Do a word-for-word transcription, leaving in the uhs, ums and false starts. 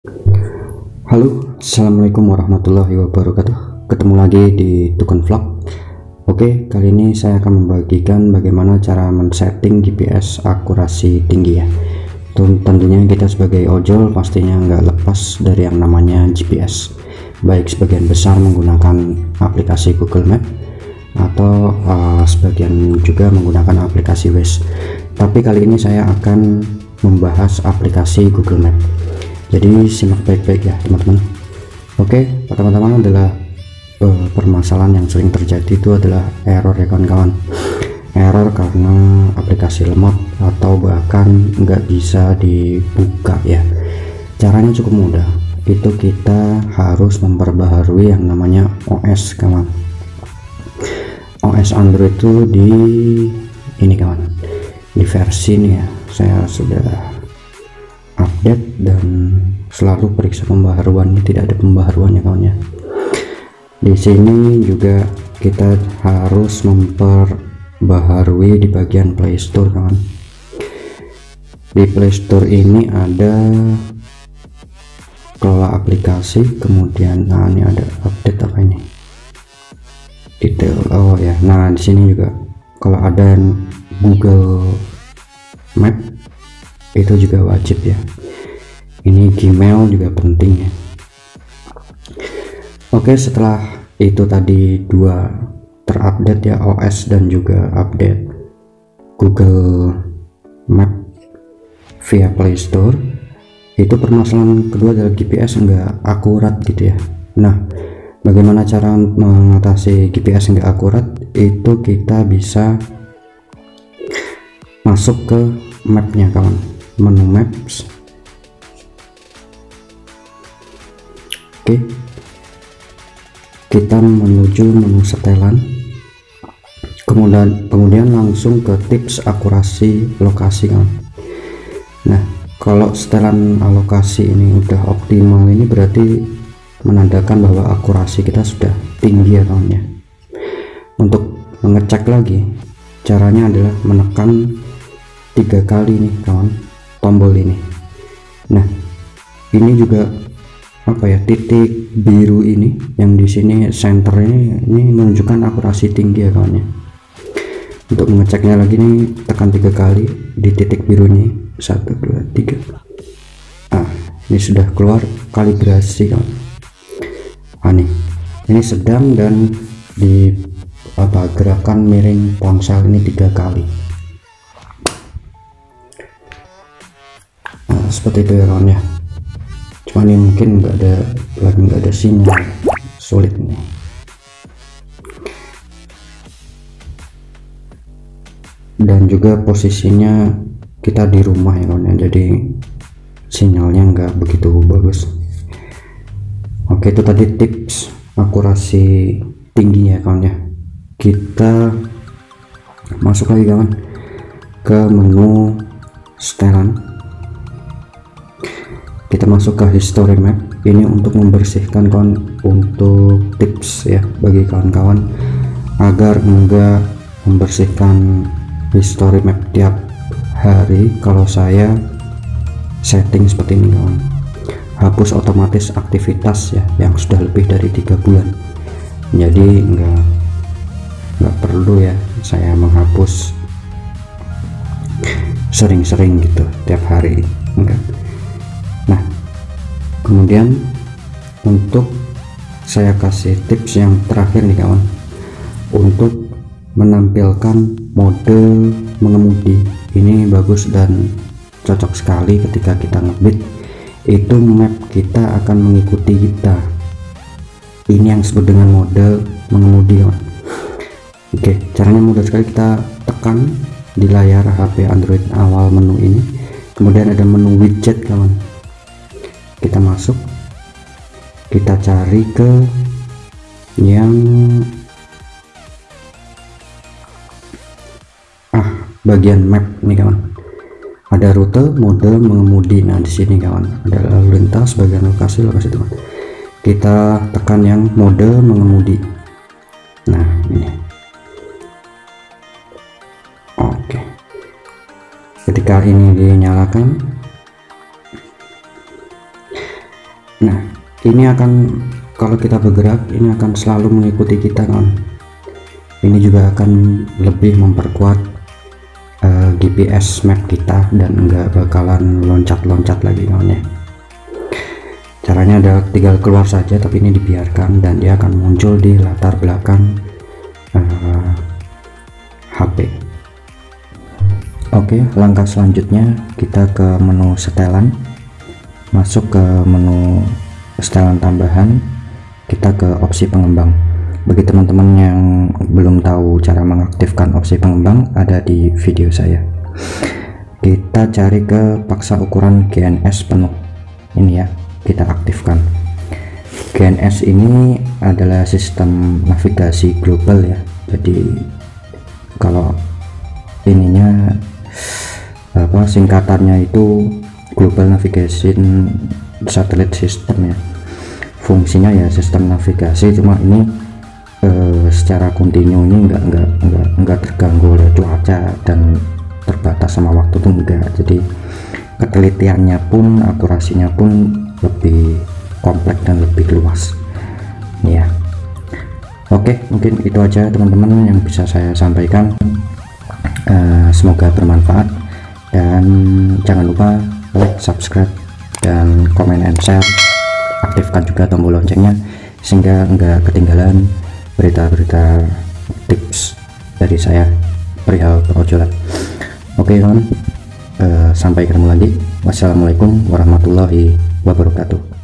Halo, assalamualaikum warahmatullahi wabarakatuh. Ketemu lagi di Tukun Vlog. Oke, kali ini saya akan membagikan bagaimana cara men-setting G P S akurasi tinggi ya. Tentunya kita sebagai ojol pastinya nggak lepas dari yang namanya G P S. Baik sebagian besar menggunakan aplikasi Google Map atau uh, sebagian juga menggunakan aplikasi Waze. Tapi kali ini saya akan membahas aplikasi Google Map. Jadi simak baik-baik ya teman-teman. Oke, pertama-tama adalah uh, permasalahan yang sering terjadi itu adalah error ya kawan-kawan. Error karena aplikasi lemot atau bahkan nggak bisa dibuka ya. Caranya cukup mudah, itu kita harus memperbaharui yang namanya O S kawan. O S Android itu di ini kawan, di versi ini ya, saya sudah update dan selalu periksa pembaharuannya, tidak ada pembaharuannya kawan ya. Di sini juga kita harus memperbaharui di bagian Play Store kawan. Di Play Store ini ada kelola aplikasi, kemudian nah ini ada update apa ini, detail, oh ya, nah di sini juga kalau ada Google Map itu juga wajib ya. Ini Gmail juga penting ya. Oke, setelah itu tadi dua terupdate ya, O S dan juga update Google Map via Play Store, itu permasalahan kedua adalah G P S enggak akurat gitu ya. Nah, bagaimana cara mengatasi G P S enggak akurat? Itu kita bisa masuk ke mapnya kawan, menu maps. Oke, kita menuju menu setelan, kemudian kemudian langsung ke tips akurasi lokasi kawan. Nah, kalau setelan alokasi ini udah optimal, ini berarti menandakan bahwa akurasi kita sudah tinggi ya kawan ya. Untuk mengecek lagi, caranya adalah menekan tiga kali nih kawan tombol ini. Nah, ini juga apa ya, titik biru ini yang di sini center ini ini menunjukkan akurasi tinggi ya kawan ya. Untuk mengeceknya lagi nih, tekan tiga kali di titik biru ini, satu dua tiga. Ah, ini sudah keluar kalibrasi kawan. Ah nih, ini sedang dan di apa gerakan miring ponsel ini tiga kali. Nah, seperti itu ya kawan ya. Cuman ini mungkin nggak ada lagi, nggak ada sinyal, sulit nih. Dan juga posisinya kita di rumah ya kawan ya, jadi sinyalnya nggak begitu bagus. Oke, itu tadi tips akurasi tinggi ya kawan ya. Kita masuk lagi kawan ke menu setelan. Kita masuk ke history map. Ini untuk membersihkan kawan, untuk tips ya bagi kawan-kawan agar enggak membersihkan history map tiap hari. Kalau saya setting seperti ini kawan, hapus otomatis aktivitas ya yang sudah lebih dari tiga bulan, jadi enggak enggak perlu ya saya menghapus sering-sering gitu tiap hari, enggak. Nah, kemudian untuk saya kasih tips yang terakhir nih kawan, untuk menampilkan mode mengemudi. Ini bagus dan cocok sekali ketika kita ngebit, itu map kita akan mengikuti kita. Ini yang disebut dengan mode mengemudi kawan. Oke, caranya mudah sekali. Kita tekan di layar H P Android awal menu ini, kemudian ada menu widget kawan. Kita masuk, kita cari ke yang ah bagian map nih kawan. Ada rute, mode mengemudi. Nah, di sini kawan ada lalu lintas, bagian lokasi, lokasi teman. Kita tekan yang mode mengemudi. Nah, ini. Oke. Ketika ini dinyalakan, Nah, ini akan, kalau kita bergerak ini akan selalu mengikuti kita kawan. Ini juga akan lebih memperkuat uh, G P S map kita dan enggak bakalan loncat-loncat lagi kawan ya. Caranya adalah tinggal keluar saja, tapi ini dibiarkan dan dia akan muncul di latar belakang uh, H P. Oke, langkah selanjutnya kita ke menu setelan, masuk ke menu setelan tambahan, kita ke opsi pengembang. Bagi teman-teman yang belum tahu cara mengaktifkan opsi pengembang, ada di video saya. Kita cari ke paksa ukuran G N S penuh, ini ya, kita aktifkan. G N S ini adalah sistem navigasi global ya, jadi kalau ininya apa singkatannya itu Global Navigation Satellite System ya. Fungsinya ya sistem navigasi, cuma ini eh, secara kontinu ini enggak enggak enggak enggak terganggu oleh cuaca dan terbatas sama waktu tuh enggak. Jadi ketelitiannya pun, akurasinya pun lebih kompleks dan lebih luas ya. Oke, mungkin itu aja teman-teman yang bisa saya sampaikan. Uh, semoga bermanfaat dan jangan lupa like, subscribe, dan komen and share. Aktifkan juga tombol loncengnya sehingga enggak ketinggalan berita-berita tips dari saya perihal perojolan. Oke kawan, uh, sampai ketemu lagi. Wassalamualaikum warahmatullahi wabarakatuh.